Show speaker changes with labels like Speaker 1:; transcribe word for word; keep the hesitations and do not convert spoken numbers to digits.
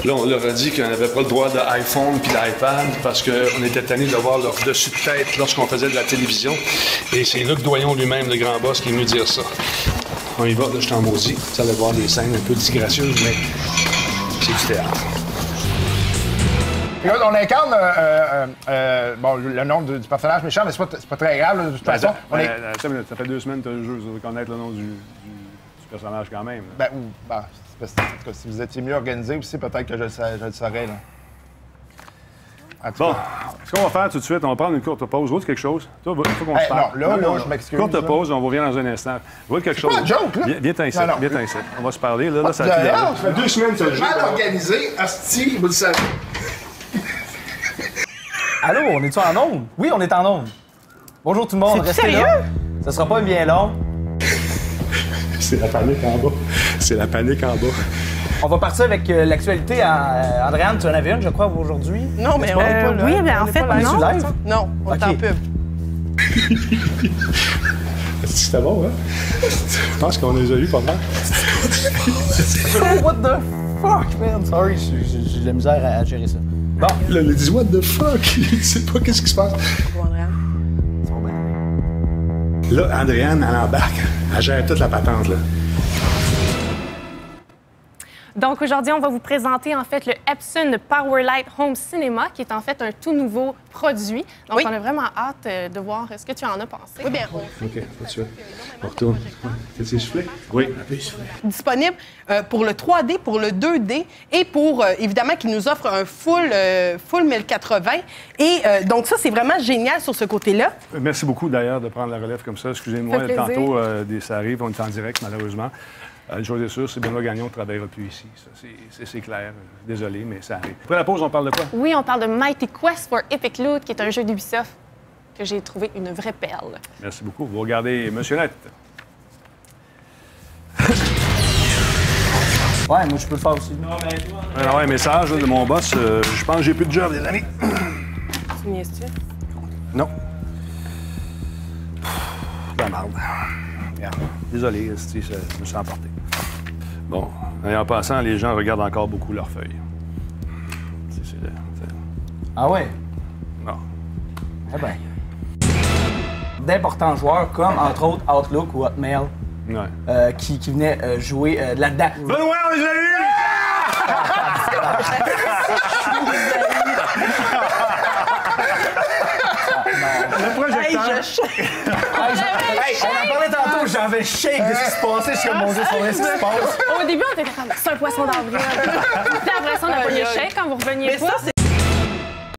Speaker 1: Là, on leur a dit qu'on n'avait pas le droit de iPhone puis d'iPad parce qu'on était tanné de voir leur dessus de tête lorsqu'on faisait de la télévision. Et c'est Luc Doyon lui-même, le grand boss, qui est venu dire ça. On y va, là, je t'en maudis. Vous allez voir des scènes un peu disgracieuses, mais c'est du théâtre.
Speaker 2: Là, on incarne euh, euh, euh, bon, le nom du, du personnage méchant, mais c'est pas, pas très grave, là, de toute façon. On est...
Speaker 3: euh, ça, ça fait deux semaines que tu as le jeu, je veux connaître le nom du, du, du personnage quand même. Là.
Speaker 2: Ben, ou, ben, c'est parce que, en tout cas, si vous étiez mieux organisé aussi, peut-être que je, je le saurais, là.
Speaker 3: Bon, cas. Ce qu'on va faire tout de suite, on va prendre une courte pause. Vois-tu quelque chose? Toi, il faut qu'on
Speaker 2: hey,
Speaker 3: se parle.
Speaker 2: Non, là, non, là, je m'excuse.
Speaker 3: Courte
Speaker 2: là.
Speaker 3: pause, on revient dans un instant. Vois quelque chose?
Speaker 2: C'est pas un joke, là?
Speaker 3: Viens, viens t'en ici, viens t'en ici. On va se parler, là, là ça a
Speaker 2: ça fait deux semaines que je mal organisé, asti, vous le savez.
Speaker 4: Allô, on est-tu en onde? Oui, on est en onde. Bonjour tout le monde, restez
Speaker 5: sérieux?
Speaker 4: là. Ça sera pas bien long.
Speaker 3: C'est la panique en bas. C'est la panique en bas.
Speaker 4: On va partir avec euh, l'actualité à... Andréane, tu en avais une, je crois, aujourd'hui?
Speaker 5: Non, mais on est pas là.
Speaker 6: Oui, mais en fait,
Speaker 4: On est-tu
Speaker 6: non.
Speaker 4: live?
Speaker 5: Non, on est en pub.
Speaker 3: C'était bon, hein? Je pense qu'on les a eu pas mal.
Speaker 4: What the fuck, man? Sorry, j'ai- j'ai j'ai de la misère à, à gérer ça. Bon.
Speaker 3: Là, il dit what the fuck? Il sait pas qu'est-ce qui se passe. Là, Andréane, elle embarque. Elle gère toute la patente, là.
Speaker 6: Donc aujourd'hui, on va vous présenter en fait le Epson Powerlight Home Cinema, qui est en fait un tout nouveau produit. Donc
Speaker 5: Oui.
Speaker 6: on a vraiment hâte euh, de voir ce que tu en as pensé.
Speaker 5: Oui, bien.
Speaker 3: OK, tout de suite. On retourne. T'as-tu soufflé? Oui. Appuie soufflé.
Speaker 5: Disponible euh, pour le trois D, pour le deux D et pour, euh, évidemment, qui nous offre un full, euh, full mille quatre-vingts. Et euh, donc ça, c'est vraiment génial sur ce côté-là.
Speaker 3: Merci beaucoup, d'ailleurs, de prendre la relève comme ça. Excusez-moi,
Speaker 6: Ça fait plaisir.
Speaker 3: tantôt, euh, des- ça arrive, on est en direct, malheureusement. Euh, une chose est sûre, c'est Benoît Gagnon ne travaillera plus ici. Ça, c'est- c'est c'est clair. Désolé, mais ça arrive. Après la pause, on parle de quoi?
Speaker 6: Oui, on parle de Mighty Quest for Epic Loot, qui est un jeu d'Ubisoft que j'ai trouvé une vraie perle.
Speaker 3: Merci beaucoup. Vous regardez Monsieur Net.
Speaker 4: Ouais, moi, je peux le faire aussi.
Speaker 3: Alors, un message là, de mon boss. euh, je pense que j'ai plus de job, les amis.
Speaker 6: Tu niaises-tu?
Speaker 3: Non. La merde. Regarde. Désolé, esti, ça- je me suis emporté. Bon, et en passant, les gens regardent encore beaucoup leurs feuilles. C'est- c'est- c'est-
Speaker 4: Ah ouais?
Speaker 3: Non.
Speaker 4: Eh ben. D'importants joueurs, comme entre autres Outlook ou Hotmail,
Speaker 3: Ouais.
Speaker 4: euh, qui, qui venaient euh, jouer euh, là-dedans.
Speaker 3: Benoît, on les a eu! Le projecteur.
Speaker 5: Hey, je...
Speaker 4: Hey, je- hey, on en parlait tantôt, j'avais shake de ce qui se passait. Je suis comme, mon Dieu, c'est vrai ce qui se passe.
Speaker 6: Au début, on était comme, c'est un poisson d'avril. Puis après ça, on a pas
Speaker 5: Aïe,
Speaker 6: eu
Speaker 5: aïe.
Speaker 6: chèque quand vous reveniez
Speaker 5: Mais
Speaker 6: pas.
Speaker 5: ça, c'est